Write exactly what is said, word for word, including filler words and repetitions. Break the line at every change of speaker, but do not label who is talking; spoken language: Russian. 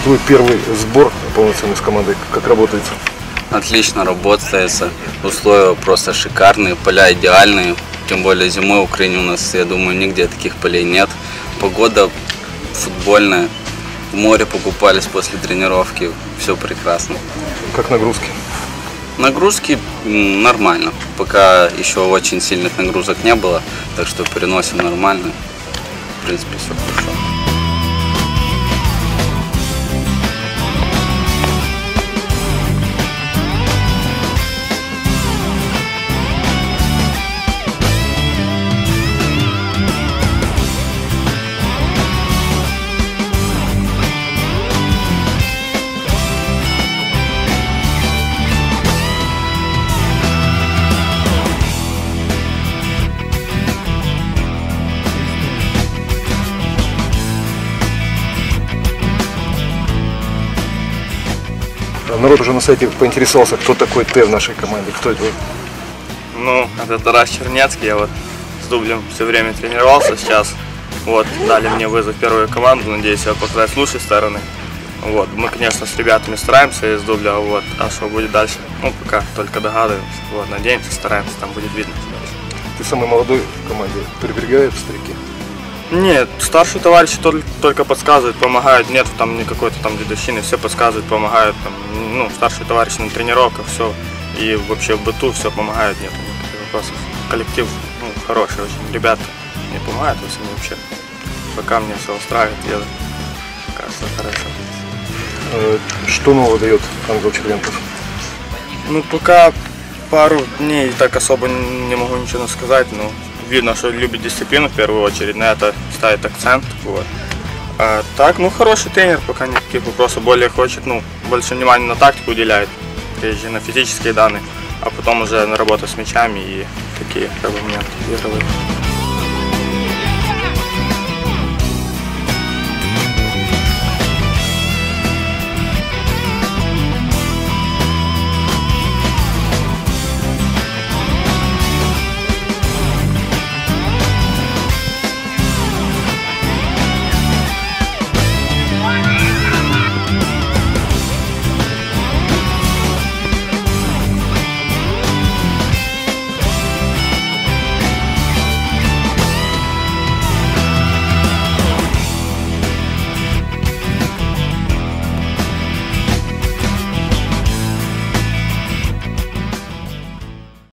твой первый сбор полноценный с командой. Как работается?
Отлично работается. Условия просто шикарные, поля идеальные. Тем более зимой в Украине у нас, я думаю, нигде таких полей нет. Погода футбольная. В море покупались после тренировки. Все прекрасно.
Как нагрузки?
Нагрузки нормально. Пока еще очень сильных нагрузок не было. Так что переносим нормально. В принципе, все хорошо.
Народ уже на сайте поинтересовался, кто такой Т в нашей команде, кто это?
Ну, это Тарас Чернецкий, я вот с дублем все время тренировался сейчас. Вот, дали мне вызов в первую команду, надеюсь, я показать с лучшей стороны. Вот, мы, конечно, с ребятами стараемся из дубля, вот, а что будет дальше, ну, пока только догадываемся. Вот, надеемся, стараемся, там будет видно.
Ты самый молодой в команде, прибегают старики?
Нет, старшие товарищи только подсказывают, помогают, нет там никакой-то там дедовщины, все подсказывают, помогают, там, ну, старшие товарищи на тренировках, все, и вообще в быту все помогают, нет никаких вопросов. Коллектив, ну, хороший очень, ребята мне помогают во всем вообще, пока мне все устраивает, дело, пока все хорошо.
Что нового дает Ангел Червенков?
Ну, пока пару дней так особо не могу ничего сказать, но видно, что любит дисциплину в первую очередь, на это ставит акцент. Вот. А так, ну, хороший тренер, пока никаких вопросов, более хочет, ну, больше внимания на тактику уделяет, прежде на физические данные, а потом уже на работу с мячами и такие как бы, моменты игровые.